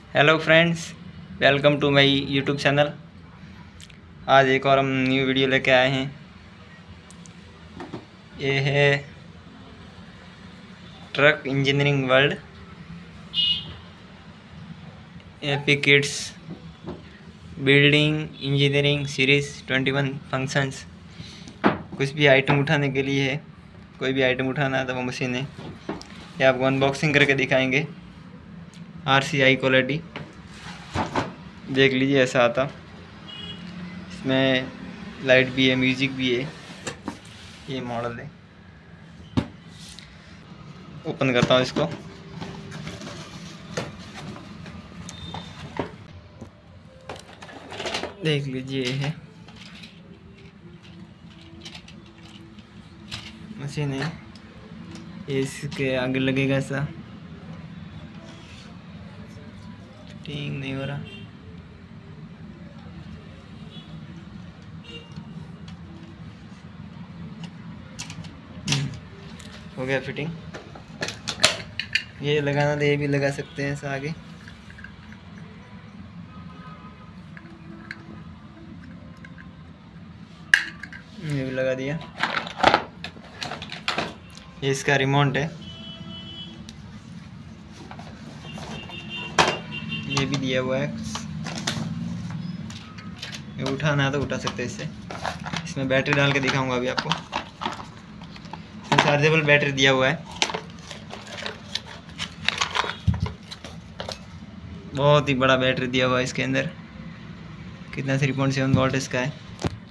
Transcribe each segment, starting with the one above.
Hello friends, welcome to my YouTube channel. आज एक और हम न्यू वीडियो लेके आए हैं। ये है truck engineering world AP kids building engineering series 21 functions. कुछ भी आइटम उठाने के लिए है, कोई भी आइटम उठाना है तो वो मशीन है। ये आपको अनबॉक्सिंग करके दिखाएंगे। RCI क्वालिटी देख लीजिए, ऐसा आता। इसमें लाइट भी है, म्यूजिक भी है। ये मॉडल है। ओपन करता हूँ इसको। देख लीजिए, ये है मशीन है। ये इसके आगे लगेगा, ऐसा फिटिंग नहीं हो रहा। हो गया फिटिंग। ये लगाना तो ये भी लगा सकते हैं ऐसा आगे। ये भी लगा दिया। ये इसका रिमोट है, ये भी दिया हुआ है। ये उठाना है तो उठा सकते हैं इससे। इसमें बैटरी डाल के दिखाऊंगा अभी आपको। इसमें चार्जेबल बैटरी दिया हुआ है। बहुत ही बड़ा बैटरी दिया हुआ है इसके अंदर। कितना 3.7 वोल्ट इसका है।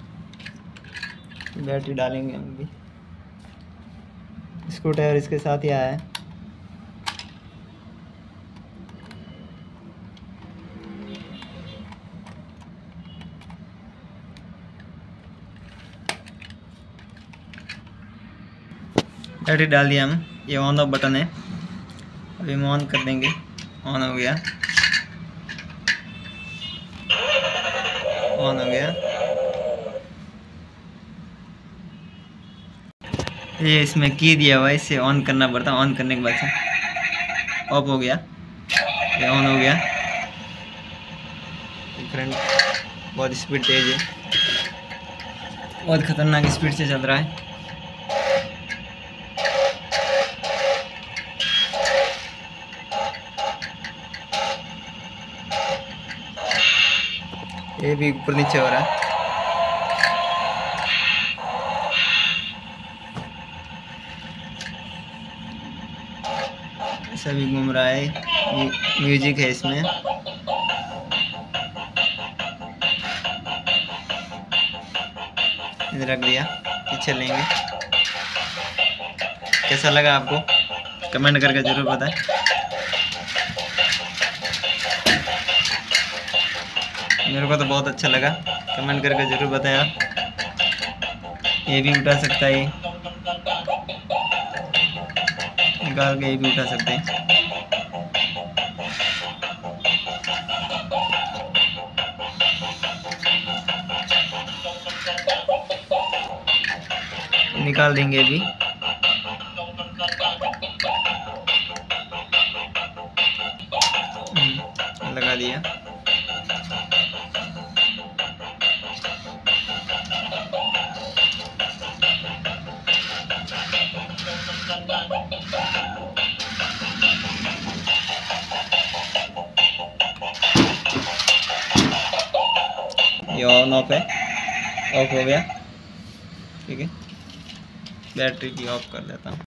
बैटरी डालेंगे हम भी। स्क्रू ड्राइवर इसके साथ ही आया है। बैटरी डाल दिया हम। ये ऑन ऑफ बटन है, अभी हम ऑन कर देंगे। ऑन हो गया, ऑन हो गया। ये इसमें की दिया हुआ है, इससे ऑन करना पड़ता है। ऑन करने के बाद से ऑफ हो गया। ये ऑन हो गया। फ्रेंड बहुत स्पीड तेज है, बहुत खतरनाक स्पीड से चल रहा है। ये भी ऊपर नीचे हो रहा है। ऐसा भी घूम रहा है। म्यूजिक है इसमें। इधर रख दिया, पीछे लेंगे। कैसा लगा आपको कमेंट करके ज़रूर बताएं। मेरे को तो बहुत अच्छा लगा, कमेंट करके ज़रूर बताएं आप। ये भी उठा सकता है, निकाल के ये भी उठा सकते हैं। निकाल देंगे भी। लगा दिया। ये ऑन ऑफ है, ऑफ हो गया। ठीक है, बैटरी की ऑफ कर देता हूँ।